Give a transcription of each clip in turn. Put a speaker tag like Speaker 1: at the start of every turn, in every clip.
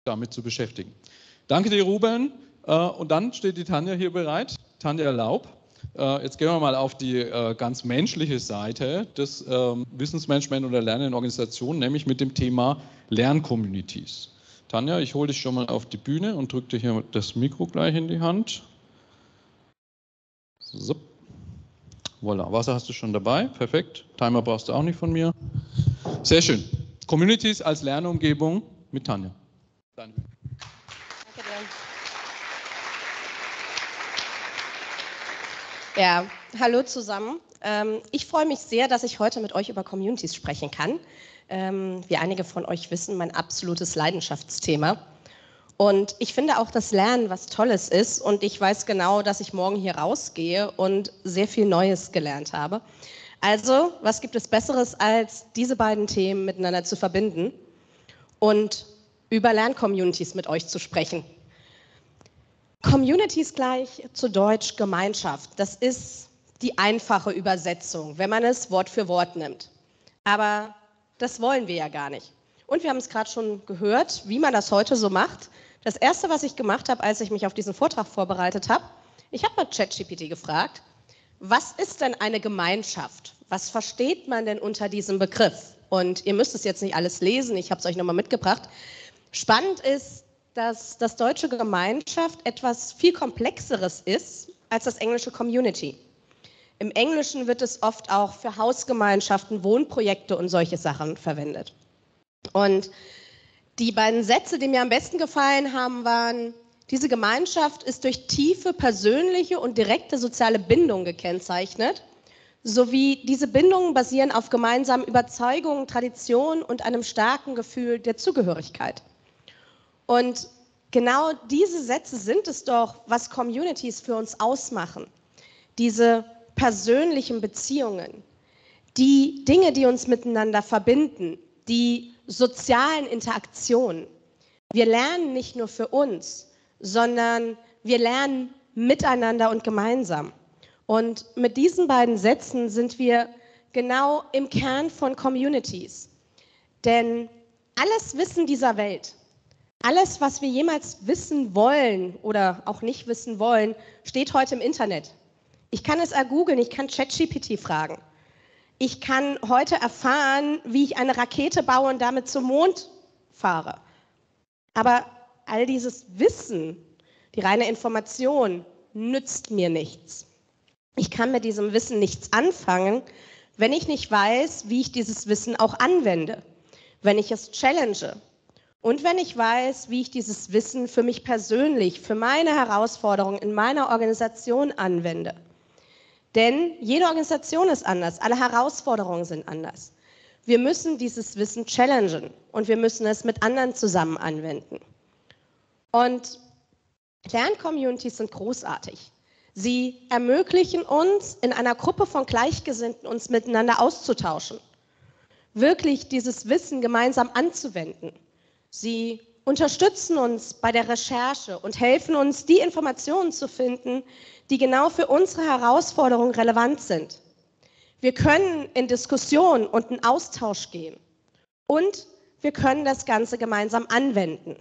Speaker 1: damit zu beschäftigen. Danke dir, Ruben. Und dann steht die Tanja hier bereit. Tanja Laub. Jetzt gehen wir mal auf die ganz menschliche Seite des Wissensmanagement oder Lernen in Organisationen, nämlich mit dem Thema Lerncommunities. Tanja, ich hole dich schon mal auf die Bühne und drücke dir hier das Mikro gleich in die Hand. So. Voilà, Wasser hast du schon dabei, perfekt. Timer brauchst du auch nicht von mir. Sehr schön. Communities als Lernumgebung mit Tanja. Danke
Speaker 2: dir. Ja, hallo zusammen. Ich freue mich sehr, dass ich heute mit euch über Communities sprechen kann. Wie einige von euch wissen, mein absolutes Leidenschaftsthema. Und ich finde auch, dass Lernen was Tolles ist und ich weiß genau, dass ich morgen hier rausgehe und sehr viel Neues gelernt habe. Also, was gibt es Besseres, als diese beiden Themen miteinander zu verbinden und über Lerncommunities mit euch zu sprechen? Communities gleich zu Deutsch Gemeinschaft. Das ist die einfache Übersetzung, wenn man es Wort für Wort nimmt. Aber das wollen wir ja gar nicht. Und wir haben es gerade schon gehört, wie man das heute so macht. Das Erste, was ich gemacht habe, als ich mich auf diesen Vortrag vorbereitet habe, ich habe mal ChatGPT gefragt, was ist denn eine Gemeinschaft? Was versteht man denn unter diesem Begriff? Und ihr müsst es jetzt nicht alles lesen, ich habe es euch nochmal mitgebracht. Spannend ist, dass das deutsche Gemeinschaft etwas viel Komplexeres ist als das englische Community. Im Englischen wird es oft auch für Hausgemeinschaften, Wohnprojekte und solche Sachen verwendet. Und die beiden Sätze, die mir am besten gefallen haben, waren: Diese Gemeinschaft ist durch tiefe persönliche und direkte soziale Bindung gekennzeichnet, sowie diese Bindungen basieren auf gemeinsamen Überzeugungen, Traditionen und einem starken Gefühl der Zugehörigkeit. Und genau diese Sätze sind es doch, was Communities für uns ausmachen. Diese persönlichen Beziehungen, die Dinge, die uns miteinander verbinden, die sozialen Interaktionen. Wir lernen nicht nur für uns, sondern wir lernen miteinander und gemeinsam. Und mit diesen beiden Sätzen sind wir genau im Kern von Communities. Denn alles Wissen dieser Welt, alles, was wir jemals wissen wollen oder auch nicht wissen wollen, steht heute im Internet. Ich kann es ergoogeln, ich kann ChatGPT fragen. Ich kann heute erfahren, wie ich eine Rakete baue und damit zum Mond fahre. Aber all dieses Wissen, die reine Information, nützt mir nichts. Ich kann mit diesem Wissen nichts anfangen, wenn ich nicht weiß, wie ich dieses Wissen auch anwende, wenn ich es challenge und wenn ich weiß, wie ich dieses Wissen für mich persönlich, für meine Herausforderungen in meiner Organisation anwende. Denn jede Organisation ist anders, alle Herausforderungen sind anders. Wir müssen dieses Wissen challengen und wir müssen es mit anderen zusammen anwenden. Und Lerncommunities sind großartig. Sie ermöglichen uns, in einer Gruppe von Gleichgesinnten uns miteinander auszutauschen, wirklich dieses Wissen gemeinsam anzuwenden. Sie unterstützen uns bei der Recherche und helfen uns, die Informationen zu finden, die genau für unsere Herausforderungen relevant sind. Wir können in Diskussion und in Austausch gehen und wir können das Ganze gemeinsam anwenden.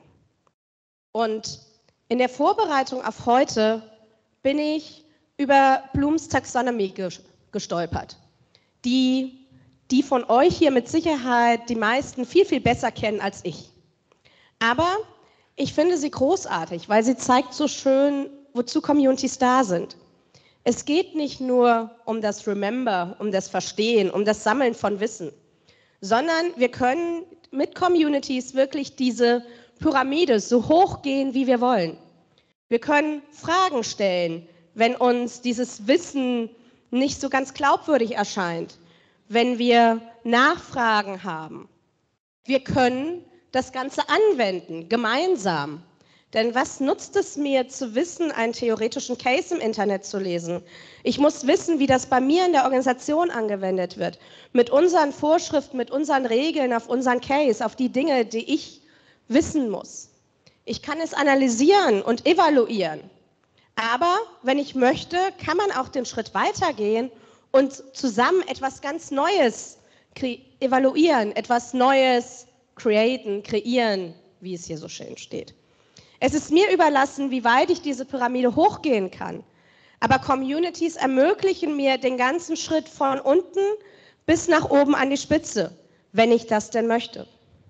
Speaker 2: Und in der Vorbereitung auf heute bin ich über Blooms Taxonomy gestolpert, die von euch hier mit Sicherheit die meisten viel, viel besser kennen als ich. Aber ich finde sie großartig, weil sie zeigt so schön, wozu Communities da sind. Es geht nicht nur um das Remember, um das Verstehen, um das Sammeln von Wissen, sondern wir können mit Communities wirklich diese Pyramide so hoch gehen, wie wir wollen. Wir können Fragen stellen, wenn uns dieses Wissen nicht so ganz glaubwürdig erscheint, wenn wir Nachfragen haben. Wir können das Ganze anwenden, gemeinsam. Denn was nutzt es mir zu wissen, einen theoretischen Case im Internet zu lesen? Ich muss wissen, wie das bei mir in der Organisation angewendet wird. Mit unseren Vorschriften, mit unseren Regeln, auf unseren Case, auf die Dinge, die ich wissen muss. Ich kann es analysieren und evaluieren. Aber wenn ich möchte, kann man auch den Schritt weitergehen und zusammen etwas ganz Neues evaluieren, etwas Neues kreieren. wie es hier so schön steht. Es ist mir überlassen, wie weit ich diese Pyramide hochgehen kann. Aber Communities ermöglichen mir den ganzen Schritt von unten bis nach oben an die Spitze, wenn ich das denn möchte.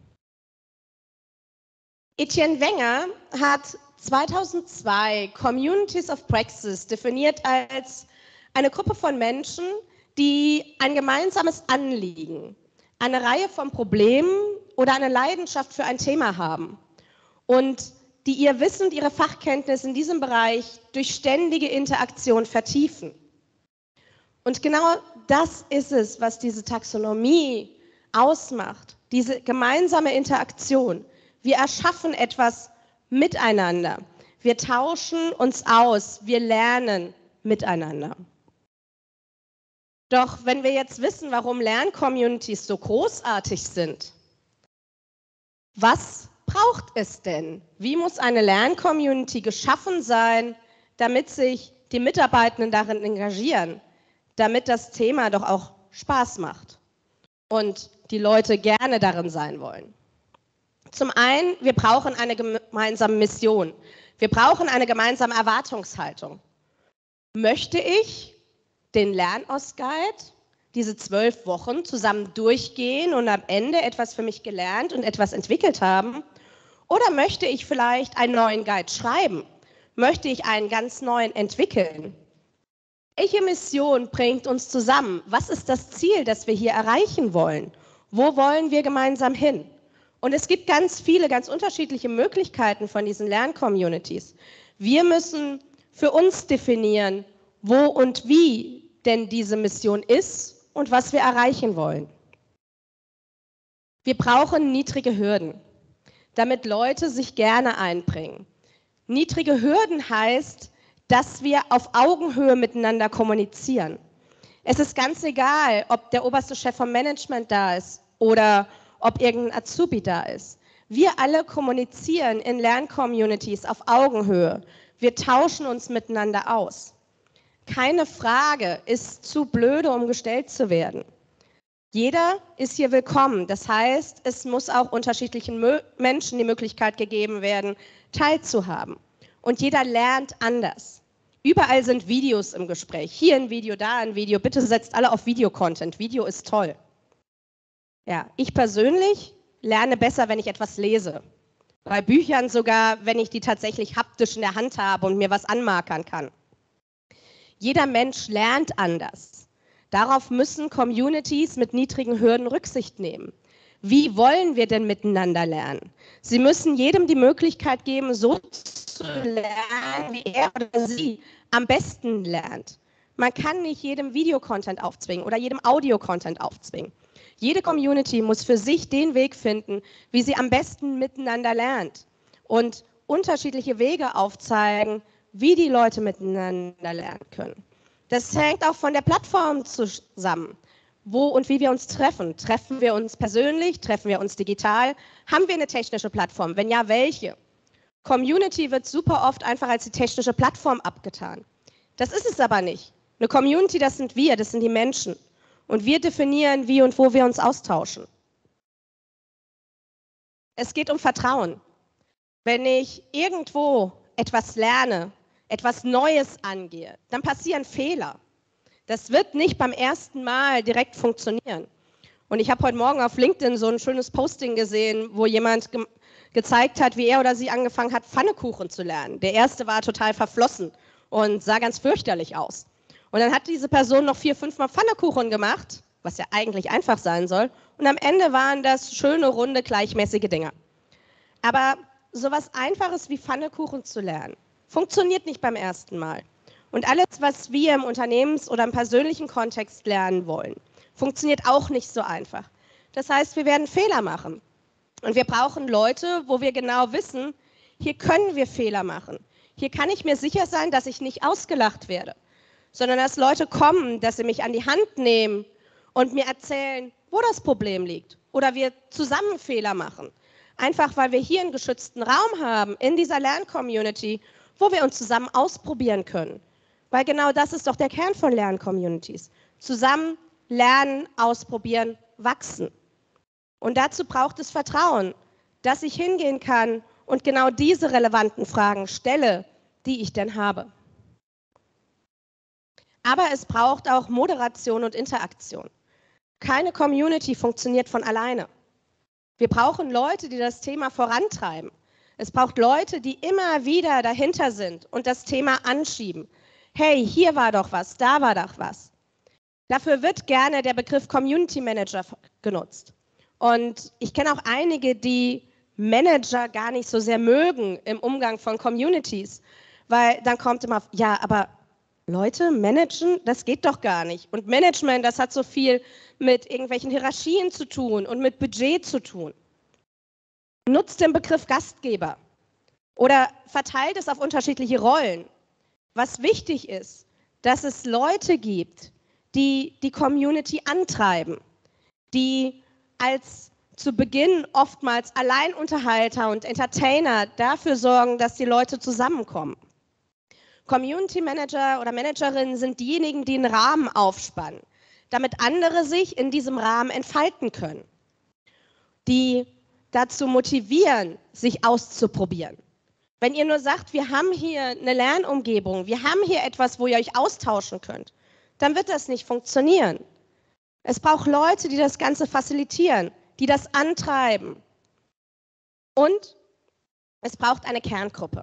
Speaker 2: Etienne Wenger hat 2002 Communities of Praxis definiert als eine Gruppe von Menschen, die ein gemeinsames Anliegen, eine Reihe von Problemen oder eine Leidenschaft für ein Thema haben und die ihr Wissen und ihre Fachkenntnis in diesem Bereich durch ständige Interaktion vertiefen. Und genau das ist es, was diese Taxonomie ausmacht, diese gemeinsame Interaktion. Wir erschaffen etwas miteinander. Wir tauschen uns aus, wir lernen miteinander. Doch wenn wir jetzt wissen, warum Lerncommunities so großartig sind, was braucht es denn? Wie muss eine Lerncommunity geschaffen sein, damit sich die Mitarbeitenden darin engagieren, damit das Thema doch auch Spaß macht und die Leute gerne darin sein wollen? Zum einen, wir brauchen eine gemeinsame Mission. Wir brauchen eine gemeinsame Erwartungshaltung. Möchte ich den Lernos-Guide, diese 12 Wochen zusammen durchgehen und am Ende etwas für mich gelernt und etwas entwickelt haben? Oder möchte ich vielleicht einen neuen Guide schreiben? Möchte ich einen ganz neuen entwickeln? Welche Mission bringt uns zusammen? Was ist das Ziel, das wir hier erreichen wollen? Wo wollen wir gemeinsam hin? Und es gibt ganz viele, ganz unterschiedliche Möglichkeiten von diesen Lerncommunities. Wir müssen für uns definieren, wo und wie denn diese Mission ist und was wir erreichen wollen. Wir brauchen niedrige Hürden, damit Leute sich gerne einbringen. Niedrige Hürden heißt, dass wir auf Augenhöhe miteinander kommunizieren. Es ist ganz egal, ob der oberste Chef vom Management da ist oder ob irgendein Azubi da ist. Wir alle kommunizieren in Lerncommunities auf Augenhöhe. Wir tauschen uns miteinander aus. Keine Frage ist zu blöde, um gestellt zu werden. Jeder ist hier willkommen. Das heißt, es muss auch unterschiedlichen Menschen die Möglichkeit gegeben werden, teilzuhaben. Und jeder lernt anders. Überall sind Videos im Gespräch. Hier ein Video, da ein Video. Bitte setzt alle auf Video-Content. Video ist toll. Ja, ich persönlich lerne besser, wenn ich etwas lese. Bei Büchern sogar, wenn ich die tatsächlich haptisch in der Hand habe und mir was anmarkern kann. Jeder Mensch lernt anders. Darauf müssen Communities mit niedrigen Hürden Rücksicht nehmen. Wie wollen wir denn miteinander lernen? Sie müssen jedem die Möglichkeit geben, so zu lernen, wie er oder sie am besten lernt. Man kann nicht jedem Videocontent aufzwingen oder jedem Audio-Content aufzwingen. Jede Community muss für sich den Weg finden, wie sie am besten miteinander lernt und unterschiedliche Wege aufzeigen, wie die Leute miteinander lernen können. Das hängt auch von der Plattform zusammen, wo und wie wir uns treffen. Treffen wir uns persönlich? Treffen wir uns digital? Haben wir eine technische Plattform? Wenn ja, welche? Community wird super oft einfach als die technische Plattform abgetan. Das ist es aber nicht. Eine Community, das sind wir, das sind die Menschen. Und wir definieren, wie und wo wir uns austauschen. Es geht um Vertrauen. Wenn ich irgendwo etwas lerne, etwas Neues angehe, dann passieren Fehler. Das wird nicht beim ersten Mal direkt funktionieren. Und ich habe heute Morgen auf LinkedIn so ein schönes Posting gesehen, wo jemand gezeigt hat, wie er oder sie angefangen hat, Pfannekuchen zu lernen. Der erste war total verflossen und sah ganz fürchterlich aus. Und dann hat diese Person noch 4-5 Mal Pfannekuchen gemacht, was ja eigentlich einfach sein soll. Und am Ende waren das schöne, runde, gleichmäßige Dinge. Aber sowas Einfaches wie Pfannekuchen zu lernen, funktioniert nicht beim ersten Mal. Und alles, was wir im Unternehmens- oder im persönlichen Kontext lernen wollen, funktioniert auch nicht so einfach. Das heißt, wir werden Fehler machen. Und wir brauchen Leute, wo wir genau wissen, hier können wir Fehler machen. Hier kann ich mir sicher sein, dass ich nicht ausgelacht werde, sondern dass Leute kommen, dass sie mich an die Hand nehmen und mir erzählen, wo das Problem liegt. Oder wir zusammen Fehler machen. Einfach, weil wir hier einen geschützten Raum haben, in dieser Lerncommunity, wo wir uns zusammen ausprobieren können. Weil genau das ist doch der Kern von Lerncommunities. Zusammen lernen, ausprobieren, wachsen. Und dazu braucht es Vertrauen. dass ich hingehen kann und genau diese relevanten Fragen stelle, die ich denn habe. Aber es braucht auch Moderation und Interaktion. Keine Community funktioniert von alleine. Wir brauchen Leute, die das Thema vorantreiben. Es braucht Leute, die immer wieder dahinter sind und das Thema anschieben. Hey, hier war doch was, da war doch was. Dafür wird gerne der Begriff Community Manager genutzt. Und ich kenne auch einige, die Manager gar nicht so sehr mögen im Umgang von Communities, weil dann kommt immer, ja, aber Leute managen, das geht doch gar nicht. Und Management, das hat so viel mit irgendwelchen Hierarchien zu tun und mit Budget zu tun. Nutzt den Begriff Gastgeber oder verteilt es auf unterschiedliche Rollen. Was wichtig ist, dass es Leute gibt, die die Community antreiben, die als zu Beginn oftmals Alleinunterhalter und Entertainer dafür sorgen, dass die Leute zusammenkommen. Community Manager oder Managerinnen sind diejenigen, die einen Rahmen aufspannen, damit andere sich in diesem Rahmen entfalten können, die dazu motivieren, sich auszuprobieren. Wenn ihr nur sagt, wir haben hier eine Lernumgebung, wir haben hier etwas, wo ihr euch austauschen könnt, dann wird das nicht funktionieren. Es braucht Leute, die das Ganze facilitieren, die das antreiben. Und es braucht eine Kerngruppe.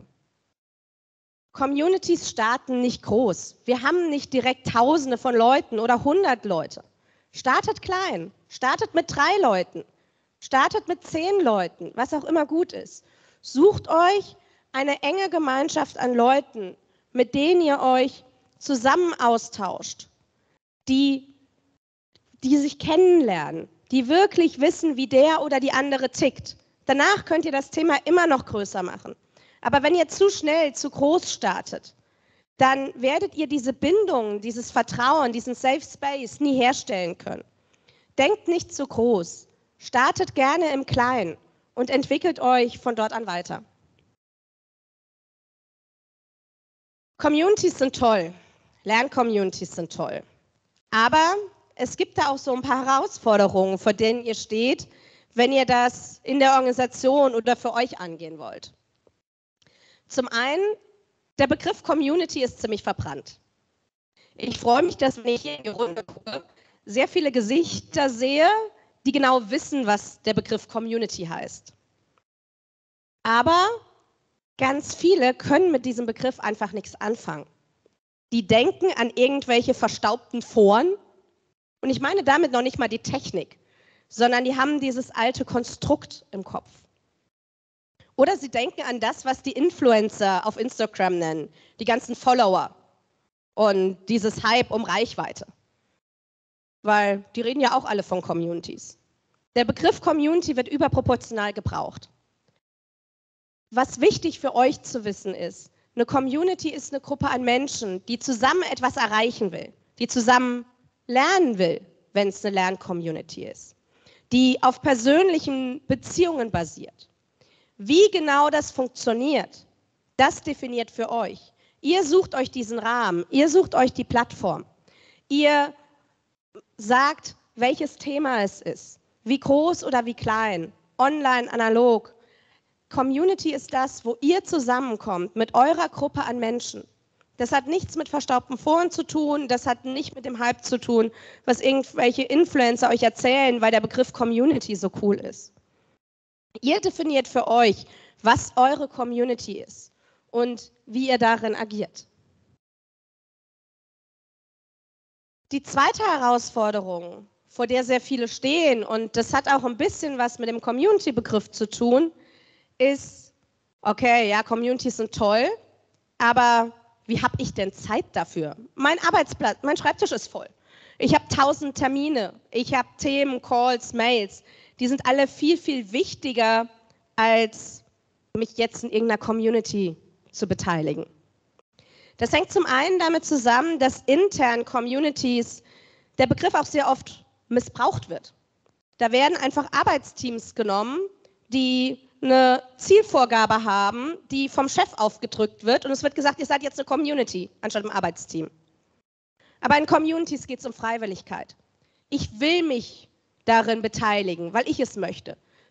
Speaker 2: Communities starten nicht groß. Wir haben nicht direkt Tausende von Leuten oder 100 Leute. Startet klein, startet mit 3 Leuten, startet mit 10 Leuten, was auch immer gut ist. Sucht euch eine enge Gemeinschaft an Leuten, mit denen ihr euch zusammen austauscht, die sich kennenlernen, die wirklich wissen, wie der oder die andere tickt. Danach könnt ihr das Thema immer noch größer machen. Aber wenn ihr zu schnell, zu groß startet, dann werdet ihr diese Bindung, dieses Vertrauen, diesen Safe Space nie herstellen können. Denkt nicht zu groß, startet gerne im Kleinen und entwickelt euch von dort an weiter. Communities sind toll, Lerncommunities sind toll, aber es gibt da auch so ein paar Herausforderungen, vor denen ihr steht, wenn ihr das in der Organisation oder für euch angehen wollt. Zum einen, der Begriff Community ist ziemlich verbrannt. Ich freue mich, dass, wenn ich hier in die Runde gucke, sehr viele Gesichter sehe, die genau wissen, was der Begriff Community heißt. Aber ganz viele können mit diesem Begriff einfach nichts anfangen. Die denken an irgendwelche verstaubten Foren, und ich meine damit noch nicht mal die Technik, sondern die haben dieses alte Konstrukt im Kopf. Oder sie denken an das, was die Influencer auf Instagram nennen, die ganzen Follower und dieses Hype um Reichweite. Weil die reden ja auch alle von Communities. Der Begriff Community wird überproportional gebraucht. Was wichtig für euch zu wissen ist, eine Community ist eine Gruppe an Menschen, die zusammen etwas erreichen will, die zusammen lernen will, wenn es eine Lern-Community ist, die auf persönlichen Beziehungen basiert. Wie genau das funktioniert, das definiert für euch. Ihr sucht euch diesen Rahmen, ihr sucht euch die Plattform. Ihr sagt, welches Thema es ist, wie groß oder wie klein, online, analog. Community ist das, wo ihr zusammenkommt mit eurer Gruppe an Menschen. Das hat nichts mit verstaubten Foren zu tun, das hat nicht mit dem Hype zu tun, was irgendwelche Influencer euch erzählen, weil der Begriff Community so cool ist. Ihr definiert für euch, was eure Community ist und wie ihr darin agiert. Die zweite Herausforderung, vor der sehr viele stehen, und das hat auch ein bisschen was mit dem Community-Begriff zu tun, ist, okay, ja, Communities sind toll, aber wie habe ich denn Zeit dafür? Mein Arbeitsplatz, mein Schreibtisch ist voll. Ich habe 1000 Termine, ich habe Themen, Calls, Mails. Die sind alle viel, viel wichtiger, als mich jetzt in irgendeiner Community zu beteiligen. Das hängt zum einen damit zusammen, dass intern Communities der Begriff auch sehr oft missbraucht wird. Da werden einfach Arbeitsteams genommen, die eine Zielvorgabe haben, die vom Chef aufgedrückt wird, und es wird gesagt, ihr seid jetzt eine Community anstatt ein Arbeitsteam. Aber in Communities geht es um Freiwilligkeit. Ich will mich darin beteiligen, weil ich es möchte.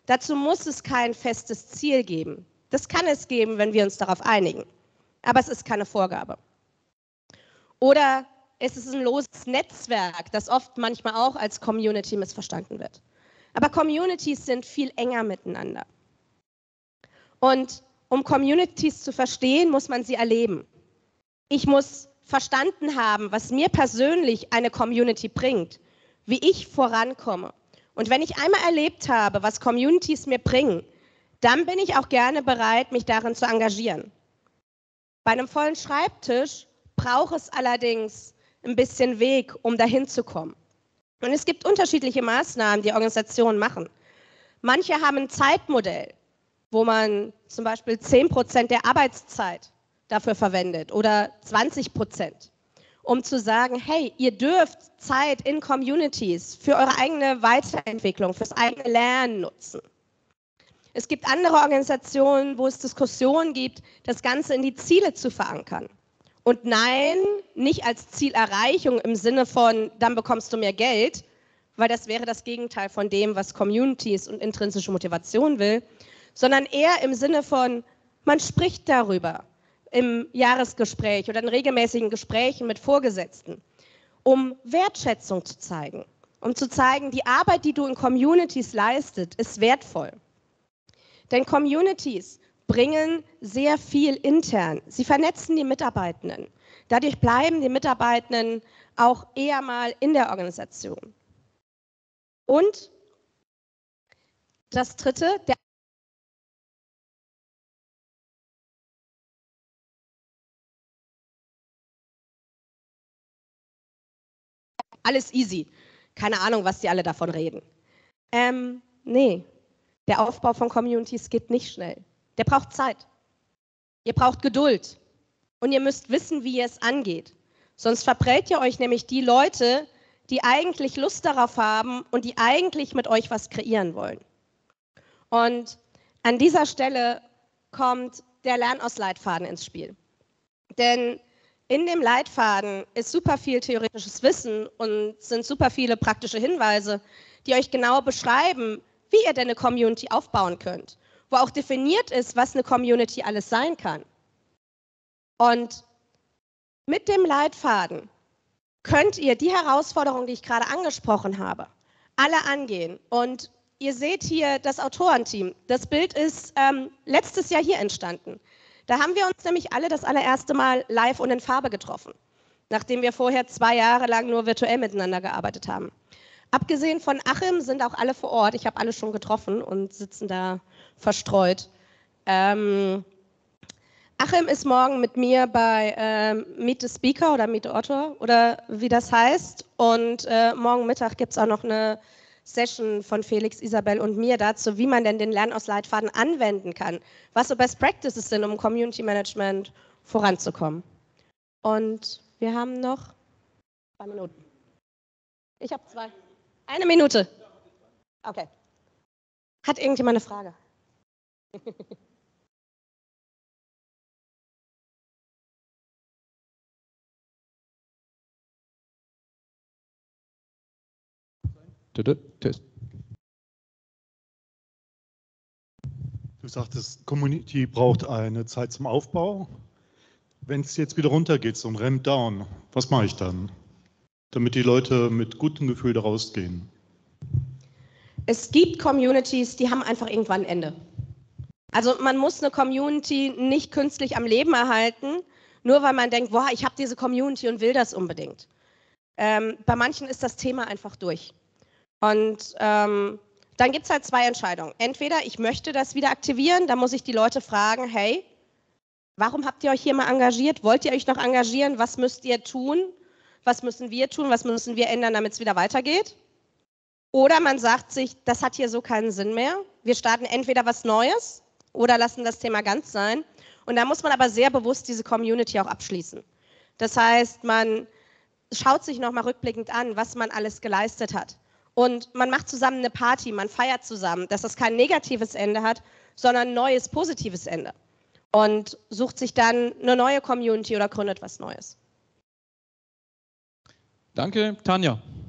Speaker 2: Dazu muss es kein festes Ziel geben. Das kann es geben, wenn wir uns darauf einigen. Aber es ist keine Vorgabe. Oder es ist ein loses Netzwerk, das oft manchmal auch als Community missverstanden wird. Aber Communities sind viel enger miteinander. Und um Communities zu verstehen, muss man sie erleben. Ich muss verstanden haben, was mir persönlich eine Community bringt, wie ich vorankomme. Und wenn ich einmal erlebt habe, was Communities mir bringen, dann bin ich auch gerne bereit, mich darin zu engagieren. Bei einem vollen Schreibtisch braucht es allerdings ein bisschen Weg, um dahin zu kommen. Und es gibt unterschiedliche Maßnahmen, die Organisationen machen. Manche haben ein Zeitmodell, wo man zum Beispiel 10% der Arbeitszeit dafür verwendet oder 20%, um zu sagen, hey, ihr dürft Zeit in Communities für eure eigene Weiterentwicklung, fürs eigene Lernen nutzen. Es gibt andere Organisationen, wo es Diskussionen gibt, das Ganze in die Ziele zu verankern. Und nein, nicht als Zielerreichung im Sinne von, dann bekommst du mehr Geld, weil das wäre das Gegenteil von dem, was Communities und intrinsische Motivation will, sondern eher im Sinne von, man spricht darüber im Jahresgespräch oder in regelmäßigen Gesprächen mit Vorgesetzten, um Wertschätzung zu zeigen, um zu zeigen, die Arbeit, die du in Communities leistest, ist wertvoll. Denn Communities bringen sehr viel intern. Sie vernetzen die Mitarbeitenden. Dadurch bleiben die Mitarbeitenden auch eher mal in der Organisation. Und das Dritte, alles easy. Keine Ahnung, was die alle davon reden. Nee, der Aufbau von Communities geht nicht schnell. Der braucht Zeit. Ihr braucht Geduld. Und ihr müsst wissen, wie ihr es angeht. Sonst verprellt ihr euch nämlich die Leute, die eigentlich Lust darauf haben und die eigentlich mit euch was kreieren wollen. Und an dieser Stelle kommt der Lernausleitfaden ins Spiel. Denn in dem Leitfaden ist super viel theoretisches Wissen und sind super viele praktische Hinweise, die euch genau beschreiben, wie ihr denn eine Community aufbauen könnt, wo auch definiert ist, was eine Community alles sein kann. Und mit dem Leitfaden könnt ihr die Herausforderungen, die ich gerade angesprochen habe, alle angehen. Und ihr seht hier das Autorenteam. Das Bild ist letztes Jahr hier entstanden. Da haben wir uns nämlich alle das allererste Mal live und in Farbe getroffen, nachdem wir vorher 2 Jahre lang nur virtuell miteinander gearbeitet haben. Abgesehen von Achim sind auch alle vor Ort. Ich habe alle schon getroffen und sitzen da verstreut. Achim ist morgen mit mir bei Meet the Speaker oder Meet the Author oder wie das heißt. Und morgen Mittag gibt es auch noch eine Session von Felix, Isabel und mir dazu, wie man denn den Lernausleitfaden anwenden kann. Was so Best Practices sind, um Community Management voranzukommen. Und wir haben noch 2 Minuten. Ich habe 2. 1 Minute. Okay. Hat irgendjemand eine Frage?
Speaker 1: Test.
Speaker 3: Du sagtest, Community braucht eine Zeit zum Aufbau. Wenn es jetzt wieder runtergeht, so ein Ramp Down, was mache ich dann, damit die Leute mit gutem Gefühl da rausgehen?
Speaker 2: Es gibt Communities, die haben einfach irgendwann ein Ende. Also man muss eine Community nicht künstlich am Leben erhalten, nur weil man denkt, boah, ich habe diese Community und will das unbedingt. Bei manchen ist das Thema einfach durch. Und dann gibt es halt 2 Entscheidungen. Entweder ich möchte das wieder aktivieren, da muss ich die Leute fragen, hey, warum habt ihr euch hier mal engagiert? Wollt ihr euch noch engagieren? Was müsst ihr tun? Was müssen wir tun? Was müssen wir ändern, damit es wieder weitergeht? Oder man sagt sich, das hat hier so keinen Sinn mehr. Wir starten entweder was Neues oder lassen das Thema ganz sein. Und da muss man aber sehr bewusst diese Community auch abschließen. Das heißt, man schaut sich nochmal rückblickend an, was man alles geleistet hat. Und man macht zusammen eine Party, man feiert zusammen, dass das kein negatives Ende hat, sondern ein neues, positives Ende. Und sucht sich dann eine neue Community oder gründet was Neues.
Speaker 1: Danke, Tanja.